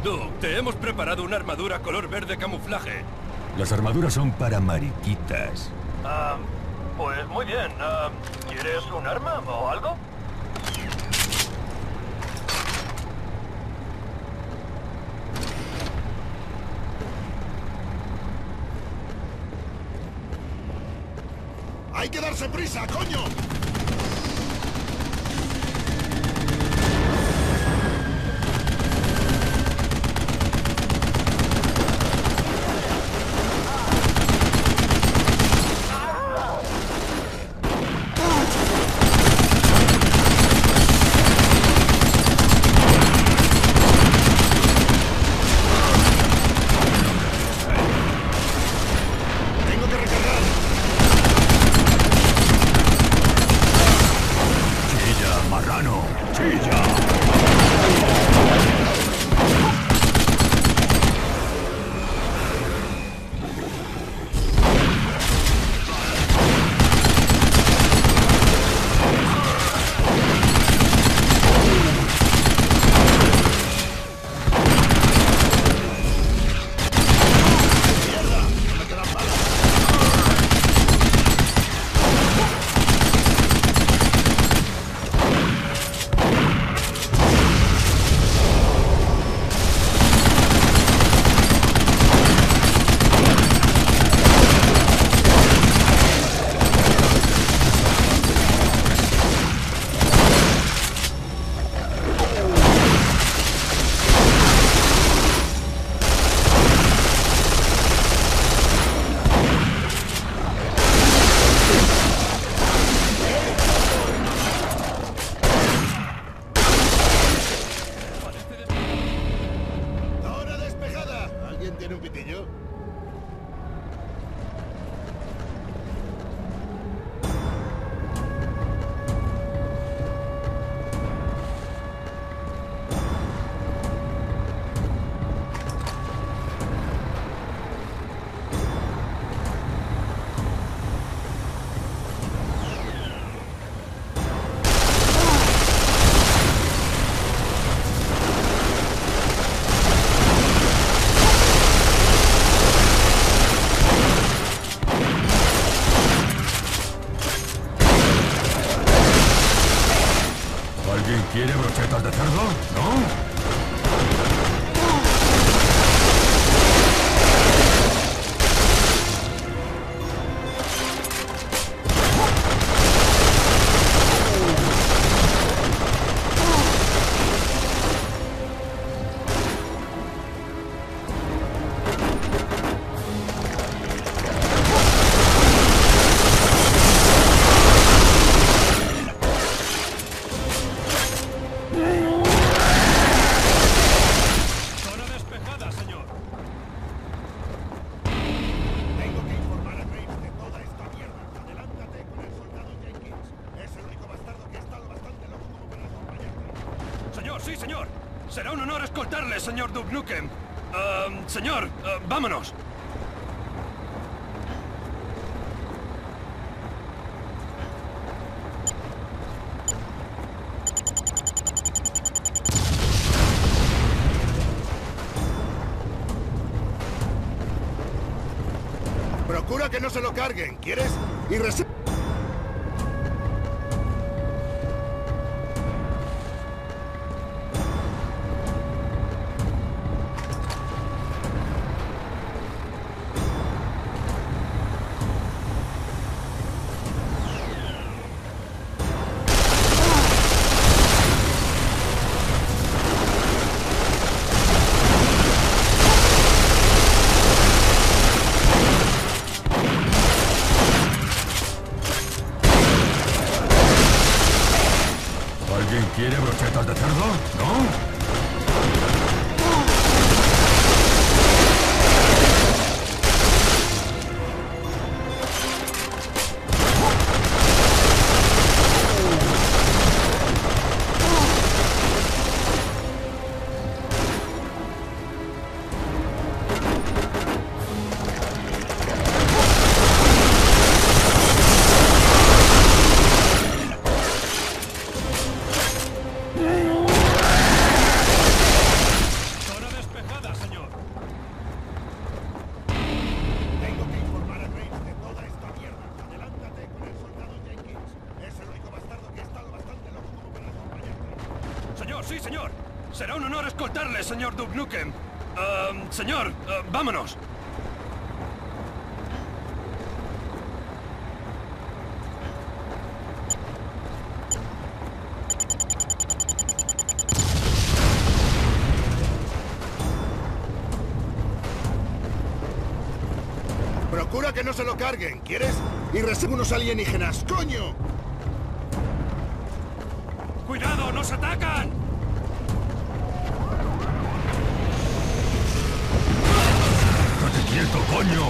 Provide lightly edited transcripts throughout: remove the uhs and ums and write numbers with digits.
Duke, te hemos preparado una armadura color verde camuflaje. Las armaduras son para mariquitas. Pues muy bien. ¿Quieres un arma o algo? ¡Hay que darse prisa, coño! Tengo que recargar. ¡Chilla, marrano! ¡Chilla! ¡Mierda! No me quedan balas. ¡Zona despejada! ¿Alguien tiene un pitillo? ¿Alguien quiere brochetas de cerdo? ¿No? Zona despejada, señor. Tengo que informar a Graves de toda esta mierda. Adelántate con el soldado Jenkins. Es el único bastardo que ha estado bastante loco como para acompañarte. Señor, sí, señor. Será un honor escoltarle, señor Duke Nukem. Señor, vámonos. Procura que no se lo carguen, ¿quieres? Y ¿Alguien quiere brochetas de cerdo? ¿No? sí, señor. Será un honor escoltarle, señor Duke Nukem. Señor, vámonos. Procura que no se lo carguen, ¿quieres? Y recibe unos alienígenas, ¡coño! ¡Cuidado, nos atacan! ¡Estate quieto, coño!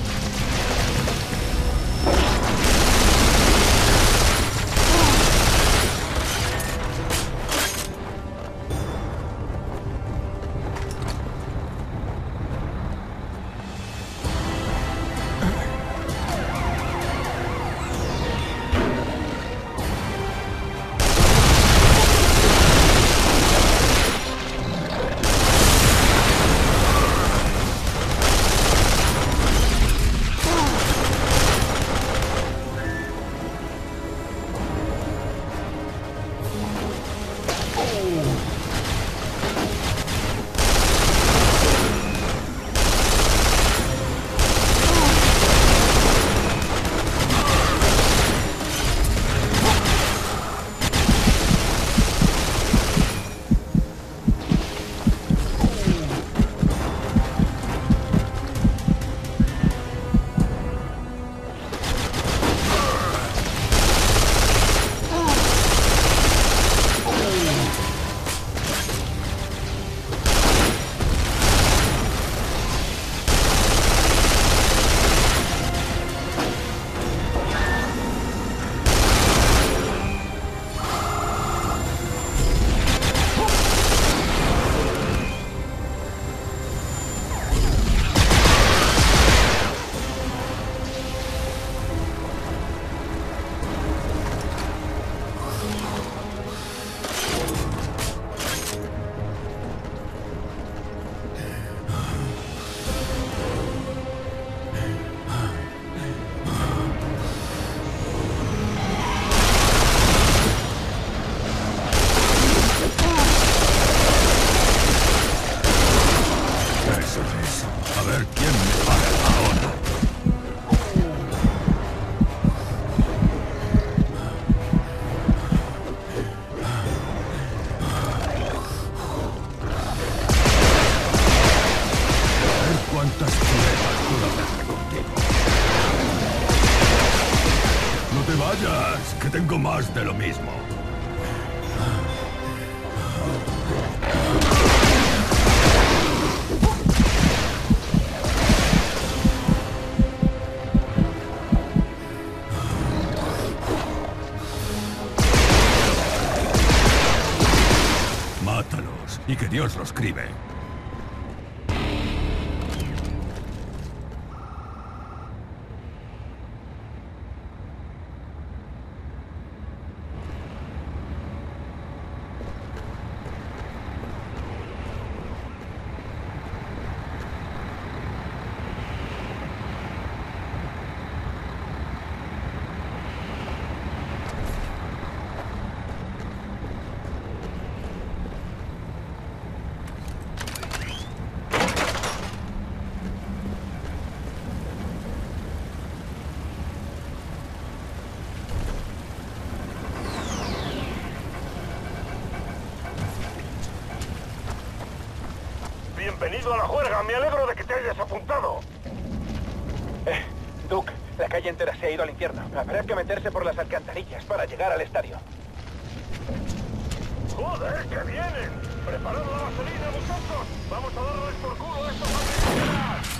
Que tengo más de lo mismo. Mátalos y que Dios los cribe. Bienvenido a la juerga, me alegro de que te hayas apuntado. Duke, la calle entera se ha ido al infierno. Habrá que meterse por las alcantarillas para llegar al estadio. ¡Joder, que vienen! ¡Preparad la vaselina, muchachos! ¡Vamos a darles por culo a estos alienígenas!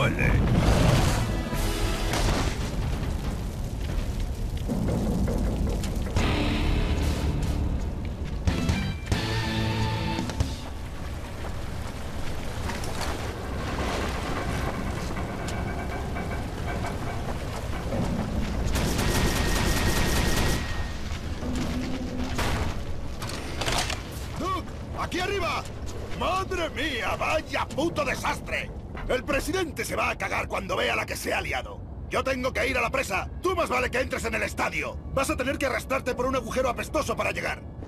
duele. ¡Duke! ¡Aquí arriba! ¡Madre mía! ¡Vaya puto desastre! El presidente se va a cagar cuando vea la que se ha liado. Yo tengo que ir a la presa. Tú más vale que entres en el estadio. Vas a tener que arrastrarte por un agujero apestoso para llegar.